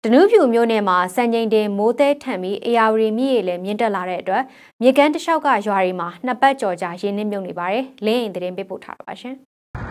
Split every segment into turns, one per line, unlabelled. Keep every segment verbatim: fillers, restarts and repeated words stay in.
နူးဖြူမျိုးနယ်မှာစံချိန်တင်မိုးသဲထန်ပြီးအေယာဝတီမြစ်ရေလည်းမြင့်တက်လာတဲ့အတွက်မြေကမ်းတစ်လျှောက်ကရွာတွေမှာနှစ်ပတ်ကျော်ကြာရေနစ်မြုပ်နေပါတယ်။လင်းရင်သတင်းပေးပို့ထားပါရှင်။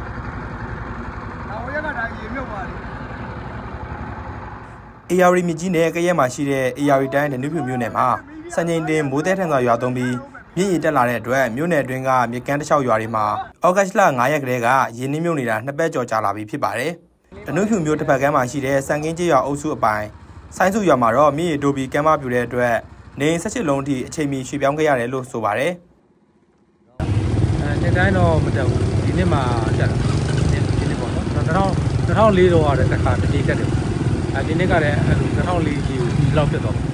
အေယာဝတီမြစ်ကြီးနယ်ကရဲမှာရှိတဲ့အေယာဝတီတိုင်းဒနုဖြူမြို့နယ်မှာစံချိန်တင်မိုးသဲထန်စွာရွာသွန်းပြီးမြစ်ရေတက်လာတဲ့အတွက်မြို့နယ်အတွင်းကမြေကမ်းတစ်လျှောက်ရွာတွေမှာဩဂတ်လ၅ရက်ကလေးကရေနစ်မြုပ်နေတာနှစ်ပတ်ကျော်ကြာလာပြီဖြစ်ပါတယ်။ဒနုဖြူမြို့တစ်ဖက်ကမ်းမှာရှိတဲ့စံကင်းကျေးရွာအုပ်စုအပိုင်းဆိုင်းစုရွာမှာတော့မြစ်ရေတိုးပြီးကမ်းမပြူတဲ့အတွက်နေ၁၈လုံးအထိအချိန်မီရွှေ့ပြောင်းခဲ့ရတယ်လို့ဆိုပါတယ်
။အဲတိုင်းတော့မတက်ဘူးဒီနေ့မှတက်လာဒီနေ့ပေါ့နော်၂၀၂၀၀၄တော့ရတဲ့တစ်ခါတတိတက်တယ်အဲဒီနေ့ကလည်းအဲ၂၀၀၄ကြီးကိုဒီလောက်ဖြစ်သွားတယ်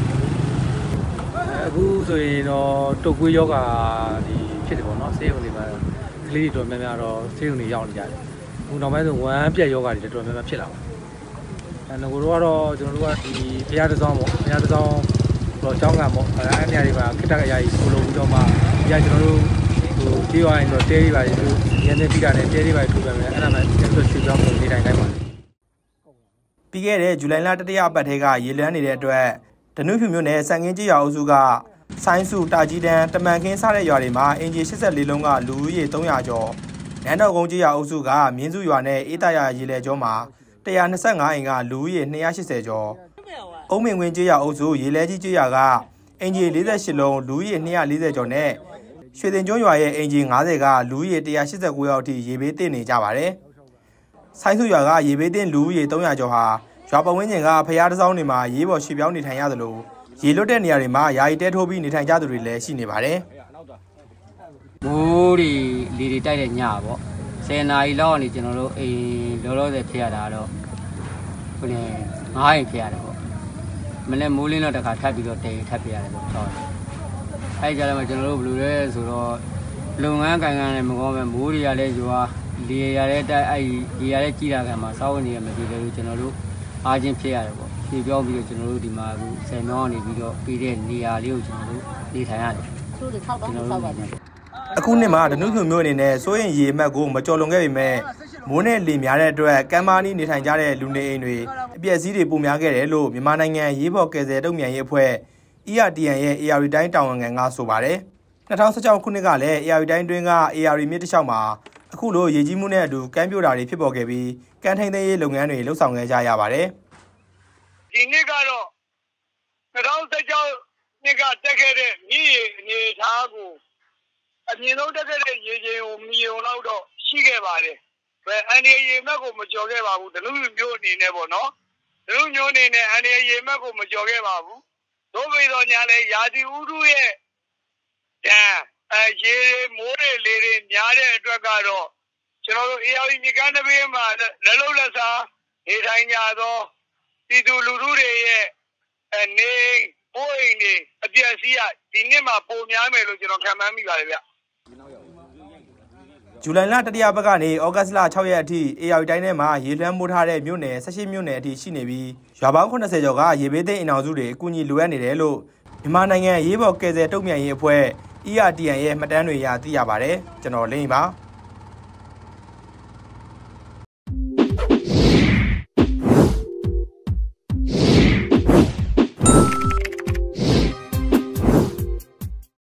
အခုဆိုရင်တော့တုတ်ကွေးယောဂဒီဖြစ်တယ်ပေါ့နော်ဆေးရုံတွေမှာကလေးတွေတော်များများတော့ဆေးရုံတွေရောက်နေကြတယ်အခုနောက်ပိုင်းဆိုဝမ်းပြက်ယောဂတွေတော်တော်များများဖြစ်လာပါတယ်အဲငကိုတို့ကတော့ကျွန်တော်တို့ကဒီဖျားတစ်စောင်းပေါ့ဖျားတစ်စောင်းတော့ကျောင်းကပေါ့အဲအဲ့နေရာတွေမှာခိတ္တကအရာကြီးဆိုလိုပြီးတော့မှဒီကကျွန်တော်တို့ဟိုဒီဝိုင်းတော့တဲတွေပါလေသူရန်နေပြီးတာနဲ့တဲတွေပါထူပြန်မယ်အဲ့ဒါမှကျတော့ရွှေပြောင်းနေတိုင်းတိုင်းပါ
ပြီးခဲ့တဲ့ဇူလိုင်လတတိယပတ်ထဲကရေလွှမ်းနေတဲ့အတွက်ဒနုဖြူမြို့နယ်စံကင်းကျေးရွာအုပ်စုကဆိုင်းစုတာကြီးတန်းတမန်ခင်းစတဲ့ရွာတွေမှာအင်ဂျီ၈၄လုံးကလူဦးရေ၃၀၀ကျော်နန်းတော်ကုန်းကျေးရွာအုပ်စုကမြင်းစုရွာနဲ့အေးတရရေလေကျော်မှာ၁၂၅အိမ်ကလူဦးရေ၂၈၀ကျော်အုံးမင်ဝင်းကျေးရွာအုပ်စုရေလဲကြီးကျေးရွာကအင်ဂျီ၄၈လုံးလူဦးရေ၂၄၀ကျော်နဲ့ရွှေတင်ကျွန်းရွာရဲ့အင်ဂျီ၅၀ကလူဦးရေ၁၈၉ယောက်အထိရေဘေးသင့်နေကြပါတယ်ဆိုင်းစုရွာကရေဘေးသင့်လူဦးရေ၃၀၀ကျော်ဟာရွာပဝင်းကျင်ကဖျားတစ်စောင်းတွေမှာရေးပေါ်ရွှေ့ပြောင်းနေထိုင်ရသလိုရေလွတ်တဲ့နေရာတွေမှာယာယီတဲထိုးပြီးနေထိုင်ကြသူတွေလည်းရှိနေပါတယ်
။မိုးတွေလေတွေတိုက်တဲ့ညပေါ့။ဆယ်နာရီလောက်ကနေကျွန်တော်တို့အိမ်လောလောဆယ်ဖြစ်ရတာတော့ဘယ်လဲငါးအိမ်ဖြစ်ရတယ်ပေါ့။မနေ့မိုးလင်းတော့တခါထပ်ပြီးတော့တေထပ်ပြရတယ်ပေါ့။ဟုတ်တယ်။အဲဒီကြလည်းကျွန်တော်တို့ဘယ်လိုလဲဆိုတော့လုပ်ငန်းကိုင်ကန်လည်းမကောင်းပဲမိုးတွေကလည်းရွာလေရတဲ့တိုက်အဲဒီရေရတဲ့ကြီးတာကမှစောင်းနေရမပြေလို့ကျွန်တော်တို့အားချင်းဖြစ်ရတယ်ပေါ့။ဒီပြောပြီးတော့ကျွန်တော်တို့ဒီမှာအခုဆယ်မြောင်းနေပြီးတော့ပြီးတဲ့နေရာလေးကိုကျွန်တော်တို့နေထိုင်ရတယ်။သူတို့ဆောက်တော့ဆောက်ပါတယ်
။အခုနှစ်မှာဒနုဖြူမျိုးအနေနဲ့စိုးရင်ရေအမှတ်ကိုမကျော်လွန်ခဲ့ပေမဲ့မိုးနဲ့လေများတဲ့အတွက်ကမ်းမားနီးနေထိုင်ကြတဲ့လူနေအိမ်တွေအပျက်စီးတွေပုံများခဲ့တယ်လို့မြန်မာနိုင်ငံရေးပေါ်ကယ်ဆယ်တုံ့ပြန်ရေးအဖွဲ့ E R T N ရဲ့ A R D တိုင်းတာဝန်ခံကဆိုပါတယ်။၂၀၁၆ခုနှစ်ကလည်း A R D တိုင်းတွင်းက A R D မြစ်တစ်လျှောက်မှာအခုလိုရေကြီးမှုနဲ့အတူကမ်းပြိုတာတွေဖြစ်ပေါ်ခဲ့ပြီးကမ်းထိန်သိမ်းရေးလုပ်ငန်းတွေလှုပ်ဆောင်ခဲ့ကြရပါတယ်
။ဒီနေ့ကတော့၂၀၁၆နှစ်ကတက်ခဲ့တဲ့မြစ်ရေအနေထားကိုအမြင့်ဆုံးတက်ခဲ့တဲ့ရေချိန်ကိုမီယုံလောက်တော့ရှိခဲ့ပါတယ်။ဘယ်အန်ဒီရေမက်ကိုမကျော်ခဲ့ပါဘူး။ဒနုမျိုးအနေနဲ့ပေါ့နော်။ဒနုမျိုးအနေနဲ့အန်ဒီရေမက်ကိုမကျော်ခဲ့ပါဘူး။တို့ပြီးတော့ညာလဲရာသီဥတုရဲ့ဒဏ်အဲရေမိုးတွေလေတွေများတဲ့အတွက်ကတော့ကျွန်တော်တို့အေယာဝတီမြစ်ကမ်းတစ်ဘေးမှာလက်လုံးလက်စားနေထိုင်ကြသောပြည်သူလူထုတွေရဲ့အနေပိုးအိမ်တွေအပျက်စီးရဒီနှစ်မှာပုံများမယ်လို့ကျွန်တော်ခံမှန်းမိပါတယ်ဗျ
ဇူလိုင်လတတိယပတ်ကနေဩဂတ်လ၆ရက်အထိအေယာဝတီတိုင်းထဲမှာရေလွှမ်းမိုးထားတဲ့မြို့နယ်၁၈မြို့နယ်အထိရှိနေပြီးရွာပေါင်း၇၀ကျော်ကရေဘေးသိမ်းအိမ်အောင်စုတွေအကူအညီလိုအပ်နေတယ်လို့မြန်မာနိုင်ငံရေးပေါ်ကယ်ဆယ်တုံ့ပြန်ရေးအဖွဲ့ E R T N ရဲ့မှတ်တမ်းတွေအရသိရပါတယ်ကျွန်တော်လင်းပါ